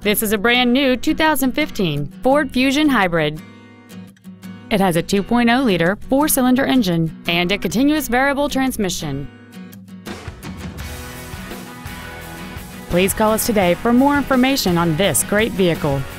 This is a brand new 2015 Ford Fusion Hybrid. It has a 2.0-liter four-cylinder engine and a continuous variable transmission. Please call us today for more information on this great vehicle.